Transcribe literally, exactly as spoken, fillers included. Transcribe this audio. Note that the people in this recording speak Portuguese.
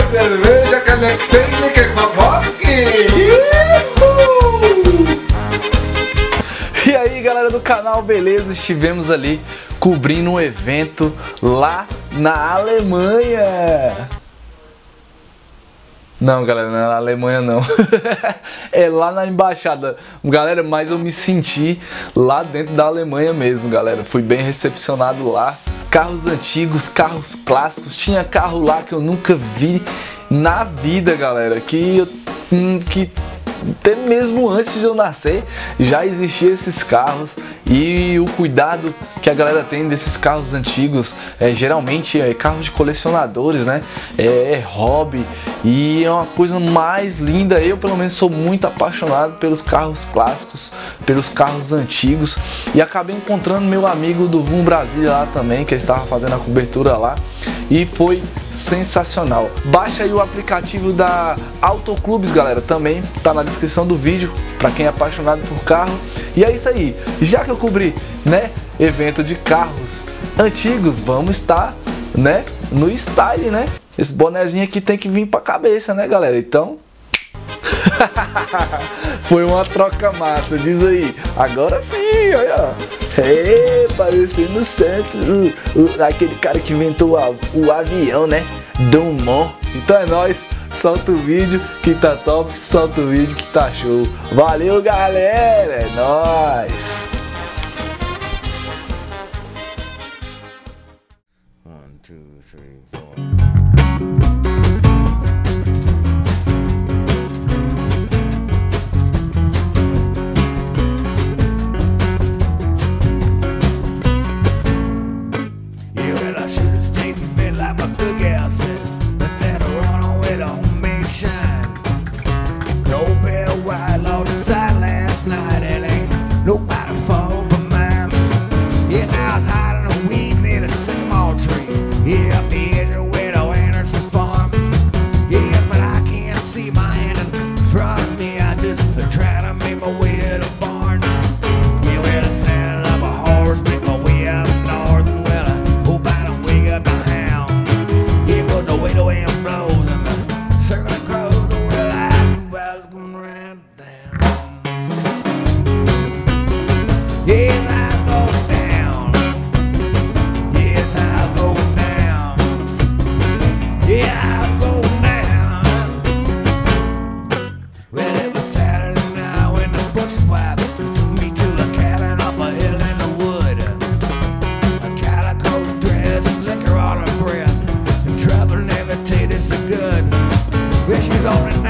cerveja, caneca sem que E aí galera do canal, beleza? Estivemos ali cobrindo um evento lá na Alemanha. Não, galera, não é na Alemanha não. É lá na embaixada. Galera, mas eu me senti lá dentro da Alemanha mesmo, galera. Fui bem recepcionado lá. Carros antigos, carros clássicos. Tinha carro lá que eu nunca vi na vida, galera. Que eu... Que... até mesmo antes de eu nascer já existiam esses carros, e o cuidado que a galera tem desses carros antigos é geralmente é carro de colecionadores, né? É, é hobby, e é uma coisa mais linda. Eu pelo menos sou muito apaixonado pelos carros clássicos, pelos carros antigos, e acabei encontrando meu amigo do Vroom Brasília lá também, que estava fazendo a cobertura lá, e foi sensacional. Baixa aí o aplicativo da Autoclubes, galera, também tá na descrição do vídeo para quem é apaixonado por carro. E é isso aí, já que eu cobri, né, evento de carros antigos, vamos estar, né, no style, né? Esse bonezinho aqui tem que vir pra cabeça, né, galera? Então foi uma troca massa, diz aí. Agora sim, olha. É, parecendo certo o, o, aquele cara que inventou o, o avião, né? Dumont. Então é nóis, solta o vídeo que tá top, solta o vídeo que tá show. Valeu, galera, é nóis. One, two, three, four. Nobody fall but mine. Yeah, I was hiding a weed near the sycamore tree. Yeah, up the edge of Widow Anderson's farm. Yeah, but I can't see my hand in front of me. I just try to make my way to the barn. Yeah, well, I saddled up a horse, make my way up north, and well, I hope I don't wake up the hound. Yeah, but the way the wind blows and the circle of crows, well, I knew I was gonna ride down. Yes, I'm going down. Yes, I'm going down. Yeah, I'm going down. Well, it was Saturday night when the butcher's wife took me to a cabin up a hill in the wood. A calico dress, liquor on her breath, and trouble never tasted so good. Well, she's on the